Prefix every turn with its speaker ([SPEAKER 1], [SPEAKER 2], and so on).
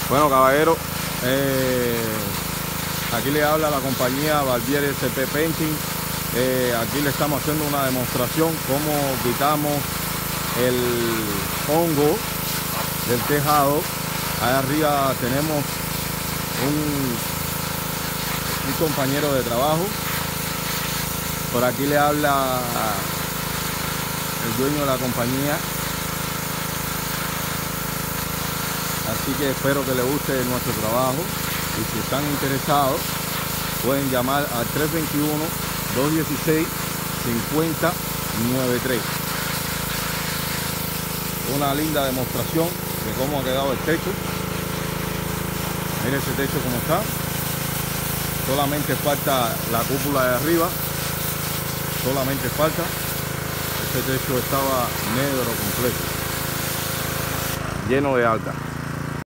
[SPEAKER 1] Bueno, caballero, aquí le habla la compañía Barbieri SP Painting. Aquí le estamos haciendo una demostración cómo quitamos el hongo del tejado. Allá arriba tenemos un compañero de trabajo. Por aquí le habla el dueño de la compañía. Así que espero que les guste nuestro trabajo, y si están interesados pueden llamar al 321-216-5093. Una linda demostración de cómo ha quedado el techo. Miren ese techo como está. Solamente falta la cúpula de arriba. Solamente falta. Ese techo estaba negro completo, lleno de algas.